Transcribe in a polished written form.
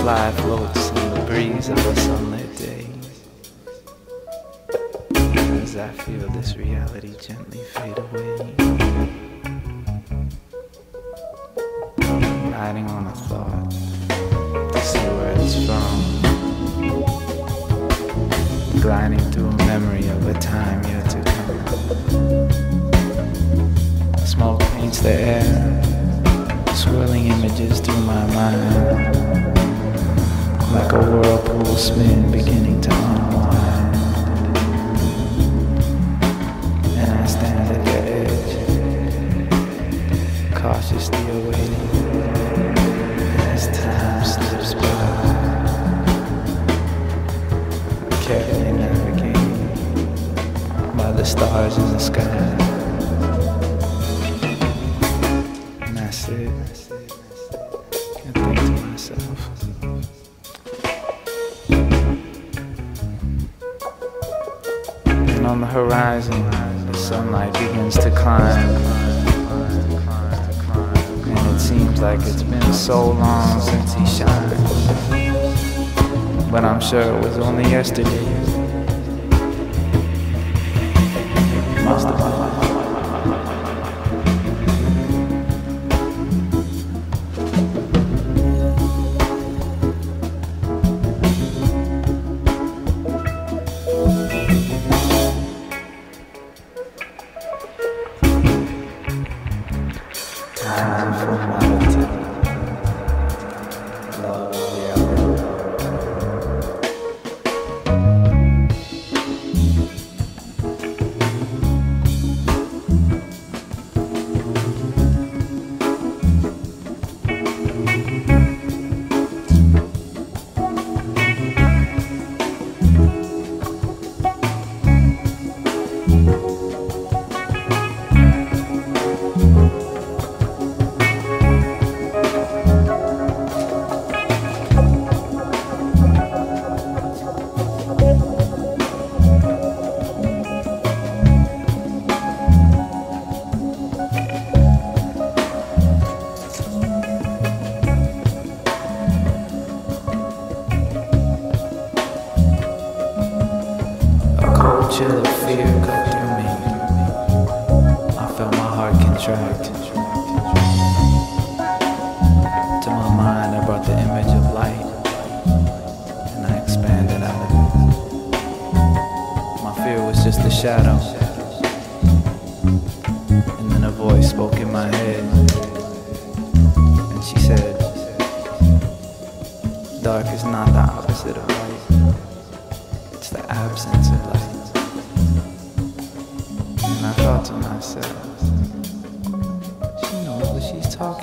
fly floats in the breeze of a sunlit day. As I feel this reality gently fade away, riding on a thought to see where it's from, gliding through a memory of a time yet to come. Smoke paints the air, swirling images through my mind, like a whirlpool spin beginning to unwind. And I stand at the edge, cautiously awaiting as time slips by, carefully navigating by the stars in the sky. And I sit and think to myself, and on the horizon the sunlight begins to climb, and it seems like it's been so long since he shined, but I'm sure it was only yesterday. Must have been. Time for melody, love, reality. Chill of fear go through me. I felt my heart contract. To my mind I brought the image of light, and I expanded out of it. My fear was just a shadow, and then a voice spoke in my head, and she said, dark is not the opposite of light, it's the absence of light. And I thought to myself, she knows what she's talking about.